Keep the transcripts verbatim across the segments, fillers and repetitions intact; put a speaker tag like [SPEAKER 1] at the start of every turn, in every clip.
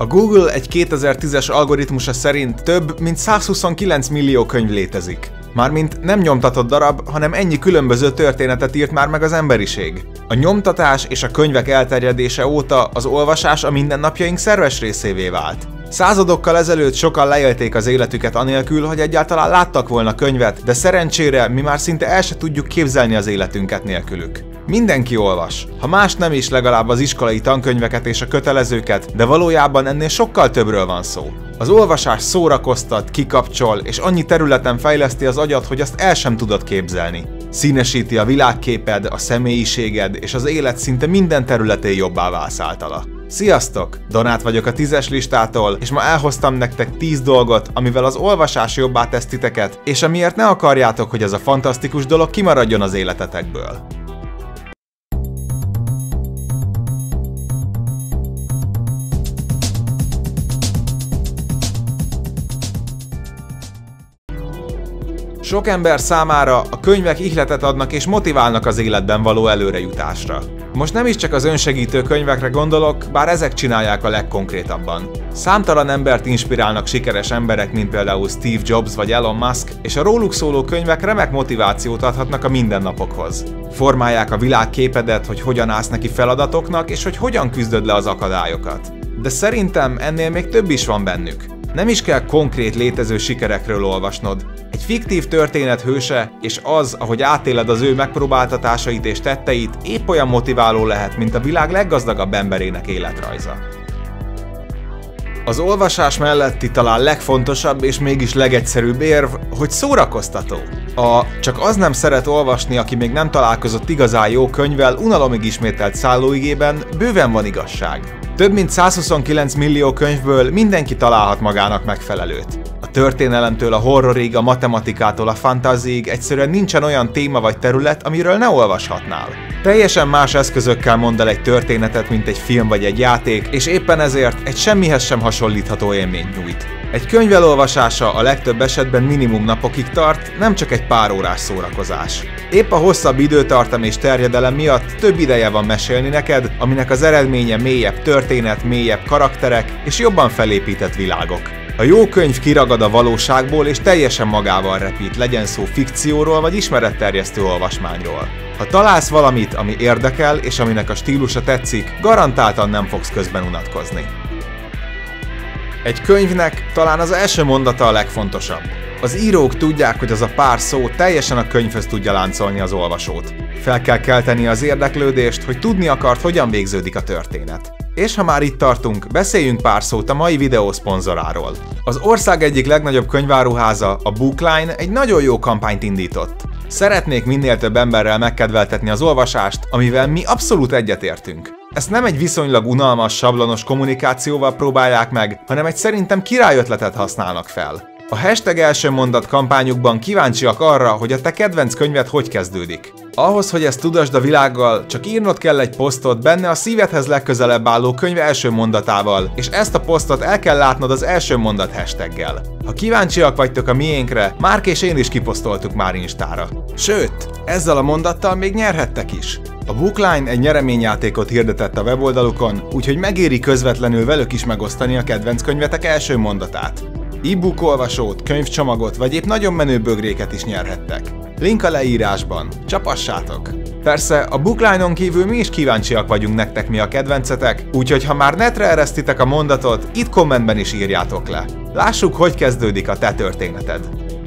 [SPEAKER 1] A Google egy kétezer-tízes algoritmusa szerint több mint százhuszonkilenc millió könyv létezik. Mármint nem nyomtatott darab, hanem ennyi különböző történetet írt már meg az emberiség. A nyomtatás és a könyvek elterjedése óta az olvasás a mindennapjaink szerves részévé vált. Századokkal ezelőtt sokan leélték az életüket anélkül, hogy egyáltalán láttak volna könyvet, de szerencsére mi már szinte el se tudjuk képzelni az életünket nélkülük. Mindenki olvas, ha más nem is, legalább az iskolai tankönyveket és a kötelezőket, de valójában ennél sokkal többről van szó. Az olvasás szórakoztat, kikapcsol, és annyi területen fejleszti az agyat, hogy azt el sem tudod képzelni. Színesíti a világképed, a személyiséged, és az élet szinte minden területén jobbá válsz általa. Sziasztok! Donát vagyok a tízes listától, és ma elhoztam nektek tíz dolgot, amivel az olvasás jobbá tesz titeket, és amiért ne akarjátok, hogy ez a fantasztikus dolog kimaradjon az életetekből. Sok ember számára a könyvek ihletet adnak és motiválnak az életben való előrejutásra. Most nem is csak az önsegítő könyvekre gondolok, bár ezek csinálják a legkonkrétabban. Számtalan embert inspirálnak sikeres emberek, mint például Steve Jobs vagy Elon Musk, és a róluk szóló könyvek remek motivációt adhatnak a mindennapokhoz. Formálják a világképedet, hogy hogyan állsz neki feladatoknak, és hogy hogyan küzdöd le az akadályokat. De szerintem ennél még több is van bennük. Nem is kell konkrét létező sikerekről olvasnod. Egy fiktív történet hőse, és az, ahogy átéled az ő megpróbáltatásait és tetteit, épp olyan motiváló lehet, mint a világ leggazdagabb emberének életrajza. Az olvasás melletti talán legfontosabb és mégis legegyszerűbb érv, hogy szórakoztató. A csak az nem szeret olvasni, aki még nem találkozott igazán jó könyvvel, unalomig ismételt szállóigében bőven van igazság. Több mint százhuszonkilenc millió könyvből mindenki találhat magának megfelelőt. A történelemtől a horrorig, a matematikától a fantáziig egyszerűen nincsen olyan téma vagy terület, amiről ne olvashatnál. Teljesen más eszközökkel mond el egy történetet, mint egy film vagy egy játék, és éppen ezért egy semmihez sem hasonlítható élményt nyújt. Egy könyv elolvasása a legtöbb esetben minimum napokig tart, nem csak egy pár órás szórakozás. Épp a hosszabb időtartam és terjedelem miatt több ideje van mesélni neked, aminek az eredménye mélyebb történet, mélyebb karakterek és jobban felépített világok. A jó könyv kiragad a valóságból és teljesen magával repít, legyen szó fikcióról vagy ismeretterjesztő olvasmányról. Ha találsz valamit, ami érdekel és aminek a stílusa tetszik, garantáltan nem fogsz közben unatkozni. Egy könyvnek talán az első mondata a legfontosabb. Az írók tudják, hogy az a pár szó teljesen a könyvhöz tudja láncolni az olvasót. Fel kell kelteni az érdeklődést, hogy tudni akart, hogyan végződik a történet. És ha már itt tartunk, beszéljünk pár szót a mai videó szponzoráról. Az ország egyik legnagyobb könyváruháza, a Bookline egy nagyon jó kampányt indított. Szeretnék minél több emberrel megkedveltetni az olvasást, amivel mi abszolút egyetértünk. Ezt nem egy viszonylag unalmas, sablonos kommunikációval próbálják meg, hanem egy szerintem királyötletet használnak fel. A hashtag első mondat kampányukban kíváncsiak arra, hogy a te kedvenc könyved hogy kezdődik. Ahhoz, hogy ezt tudasd a világgal, csak írnod kell egy posztot benne a szívedhez legközelebb álló könyv első mondatával, és ezt a posztot el kell látnod az első mondat hashtaggel. Ha kíváncsiak vagytok a miénkre, Márk és én is kiposztoltuk már Instára. Sőt, ezzel a mondattal még nyerhettek is. A Bookline egy nyereményjátékot hirdetett a weboldalukon, úgyhogy megéri közvetlenül velük is megosztani a kedvenc könyvetek első mondatát. E-book olvasót, könyvcsomagot vagy épp nagyon menő bögréket is nyerhettek. Link a leírásban. Csapassátok! Persze, a Bookline-on kívül mi is kíváncsiak vagyunk nektek, mi a kedvencetek, úgyhogy ha már netre eresztitek a mondatot, itt kommentben is írjátok le. Lássuk, hogy kezdődik a te történeted.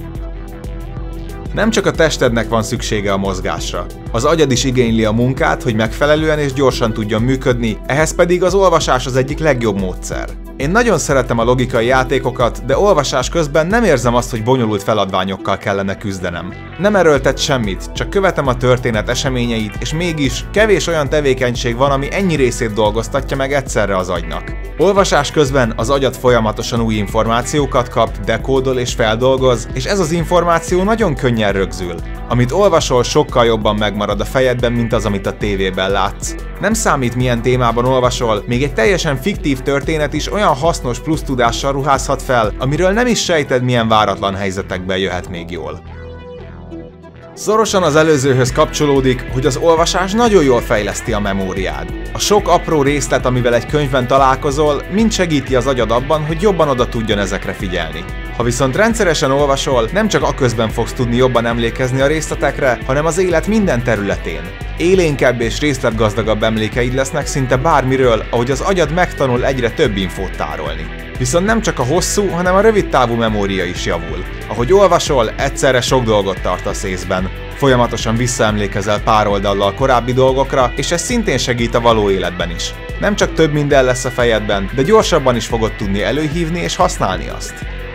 [SPEAKER 1] Nem csak a testednek van szüksége a mozgásra. Az agyad is igényli a munkát, hogy megfelelően és gyorsan tudjon működni, ehhez pedig az olvasás az egyik legjobb módszer. Én nagyon szeretem a logikai játékokat, de olvasás közben nem érzem azt, hogy bonyolult feladványokkal kellene küzdenem. Nem erőltet semmit, csak követem a történet eseményeit, és mégis kevés olyan tevékenység van, ami ennyi részét dolgoztatja meg egyszerre az agynak. Olvasás közben az agyad folyamatosan új információkat kap, dekódol és feldolgoz, és ez az információ nagyon könnyen rögzül. Amit olvasol, sokkal jobban megmarad a fejedben, mint az, amit a tévében látsz. Nem számít, milyen témában olvasol, még egy teljesen fiktív történet is olyan hasznos plusz tudással ruházhat fel, amiről nem is sejted, milyen váratlan helyzetekben jöhet még jól. Szorosan az előzőhöz kapcsolódik, hogy az olvasás nagyon jól fejleszti a memóriád. A sok apró részlet, amivel egy könyvben találkozol, mind segíti az agyad abban, hogy jobban oda tudjon ezekre figyelni. Ha viszont rendszeresen olvasol, nem csak aközben fogsz tudni jobban emlékezni a részletekre, hanem az élet minden területén. Élénkebb és részletgazdagabb emlékeid lesznek szinte bármiről, ahogy az agyad megtanul egyre több infót tárolni. Viszont nem csak a hosszú, hanem a rövid távú memória is javul. Ahogy olvasol, egyszerre sok dolgot tartasz észben. Folyamatosan visszaemlékezel pár oldallal korábbi dolgokra, és ez szintén segít a való életben is. Nem csak több minden lesz a fejedben, de gyorsabban is fogod tudni előhívni és használni azt.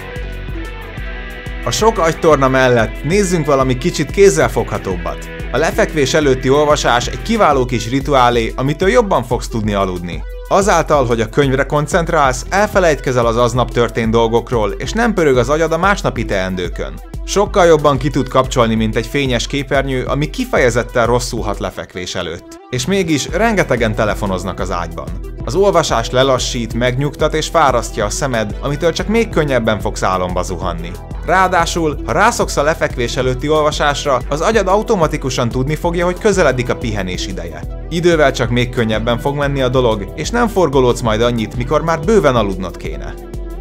[SPEAKER 1] A sok agytorna mellett nézzünk valami kicsit kézzelfoghatóbbat. A lefekvés előtti olvasás egy kiváló kis rituálé, amitől jobban fogsz tudni aludni. Azáltal, hogy a könyvre koncentrálsz, elfelejtkezel az aznap történt dolgokról, és nem pörög az agyad a másnapi teendőkön. Sokkal jobban ki tud kapcsolni, mint egy fényes képernyő, ami kifejezetten rosszul hat lefekvés előtt. És mégis rengetegen telefonoznak az ágyban. Az olvasás lelassít, megnyugtat és fárasztja a szemed, amitől csak még könnyebben fogsz álomba zuhanni. Ráadásul, ha rászoksz a lefekvés előtti olvasásra, az agyad automatikusan tudni fogja, hogy közeledik a pihenés ideje. Idővel csak még könnyebben fog menni a dolog, és nem forgolódsz majd annyit, mikor már bőven aludnod kéne.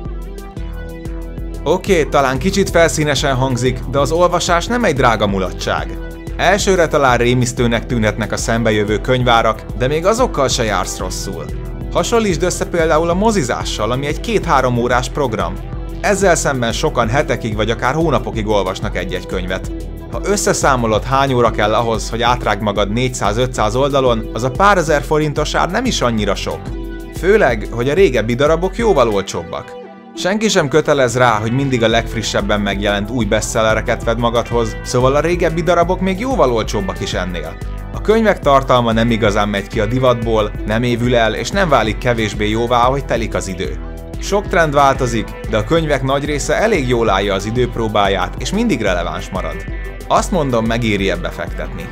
[SPEAKER 1] Oké, okay, talán kicsit felszínesen hangzik, de az olvasás nem egy drága mulatság. Elsőre talán rémisztőnek tűnhetnek a szembejövő könyvárak, de még azokkal se jársz rosszul. Hasonlítsd össze például a mozizással, ami egy két-három órás program. Ezzel szemben sokan hetekig vagy akár hónapokig olvasnak egy-egy könyvet. Ha összeszámolod, hány óra kell ahhoz, hogy átrágd magad négyszáz-ötszáz oldalon, az a pár ezer forintos ár nem is annyira sok. Főleg, hogy a régebbi darabok jóval olcsóbbak. Senki sem kötelez rá, hogy mindig a legfrissebben megjelent új bestsellereket vedd magadhoz, szóval a régebbi darabok még jóval olcsóbbak is ennél. A könyvek tartalma nem igazán megy ki a divatból, nem évül el és nem válik kevésbé jóvá, ahogy telik az idő. Sok trend változik, de a könyvek nagy része elég jól állja az időpróbáját és mindig releváns marad. Azt mondom, megéri ebbe fektetni.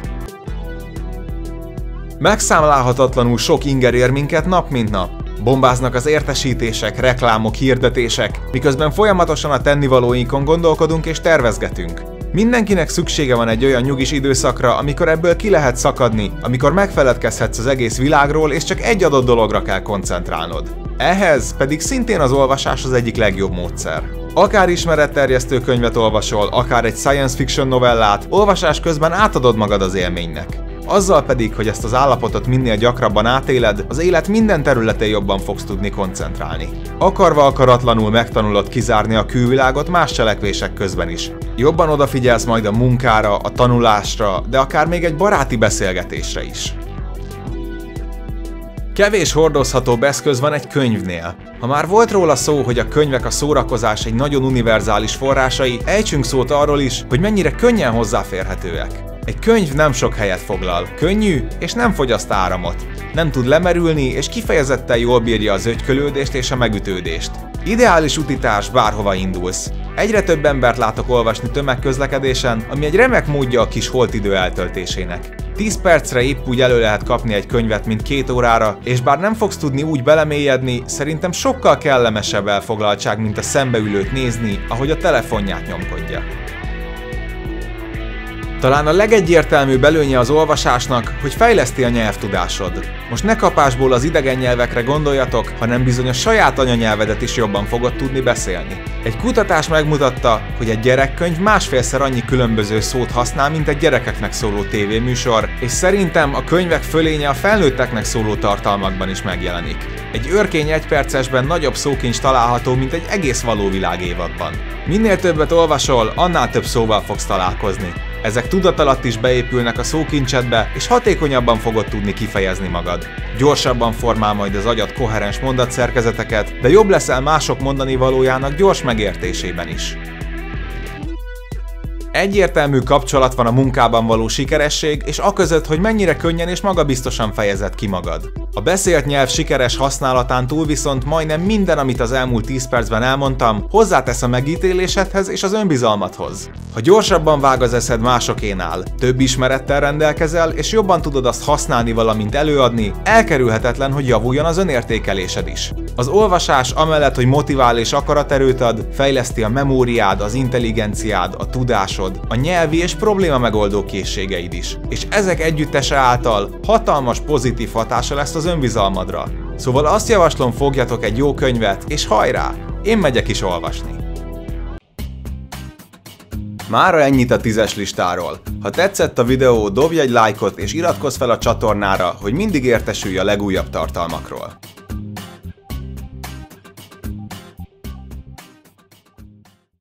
[SPEAKER 1] Megszámlálhatatlanul sok inger ér minket nap mint nap. Bombáznak az értesítések, reklámok, hirdetések, miközben folyamatosan a tennivalóinkon gondolkodunk és tervezgetünk. Mindenkinek szüksége van egy olyan nyugis időszakra, amikor ebből ki lehet szakadni, amikor megfeledkezhetsz az egész világról és csak egy adott dologra kell koncentrálnod. Ehhez pedig szintén az olvasás az egyik legjobb módszer. Akár ismeretterjesztő könyvet olvasol, akár egy science fiction novellát, olvasás közben átadod magad az élménynek. Azzal pedig, hogy ezt az állapotot minél gyakrabban átéled, az élet minden területén jobban fogsz tudni koncentrálni. Akarva akaratlanul megtanulod kizárni a külvilágot más cselekvések közben is. Jobban odafigyelsz majd a munkára, a tanulásra, de akár még egy baráti beszélgetésre is. Kevés hordozhatóbb eszköz van egy könyvnél. Ha már volt róla szó, hogy a könyvek a szórakozás egy nagyon univerzális forrásai, ejtsünk szót arról is, hogy mennyire könnyen hozzáférhetőek. Egy könyv nem sok helyet foglal, könnyű és nem fogyaszt áramot. Nem tud lemerülni és kifejezetten jól bírja az ögykölődést és a megütődést. Ideális utitárs, bárhova indulsz. Egyre több embert látok olvasni tömegközlekedésen, ami egy remek módja a kis holtidő eltöltésének. tíz percre épp úgy elő lehet kapni egy könyvet, mint két órára, és bár nem fogsz tudni úgy belemélyedni, szerintem sokkal kellemesebb elfoglaltság, mint a szembeülőt nézni, ahogy a telefonját nyomkodja. Talán a legegyértelműbb előnye az olvasásnak, hogy fejleszti a nyelvtudásod. Most ne kapásból az idegen nyelvekre gondoljatok, hanem bizony a saját anyanyelvedet is jobban fogod tudni beszélni. Egy kutatás megmutatta, hogy egy gyerekkönyv másfélszer annyi különböző szót használ, mint egy gyerekeknek szóló tévéműsor, és szerintem a könyvek fölénye a felnőtteknek szóló tartalmakban is megjelenik. Egy őrkény egypercesben nagyobb szókincs található, mint egy egész való világ évadban. Minél többet olvasol, annál több szóval fogsz találkozni. Ezek tudatalatt is beépülnek a szókincsedbe, és hatékonyabban fogod tudni kifejezni magad. Gyorsabban formál majd az agyad koherens mondatszerkezeteket, de jobb leszel mások mondani valójának gyors megértésében is. Egyértelmű kapcsolat van a munkában való sikeresség, és aközött, hogy mennyire könnyen és magabiztosan fejezed ki magad. A beszélt nyelv sikeres használatán túl viszont majdnem minden, amit az elmúlt tíz percben elmondtam, hozzátesz a megítélésedhez és az önbizalmadhoz. Ha gyorsabban vág az eszed másokénál, több ismerettel rendelkezel, és jobban tudod azt használni, valamint előadni, elkerülhetetlen, hogy javuljon az önértékelésed is. Az olvasás amellett, hogy motivál és akaraterőt ad, fejleszti a memóriád, az intelligenciád, a tudásod, a nyelvi és probléma megoldó készségeid is. És ezek együttese által hatalmas pozitív hatása lesz az önbizalmadra. Szóval azt javaslom, fogjatok egy jó könyvet, és hajrá! Én megyek is olvasni. Mára ennyit a tízes listáról. Ha tetszett a videó, dobj egy lájkot és iratkozz fel a csatornára, hogy mindig értesülj a legújabb tartalmakról.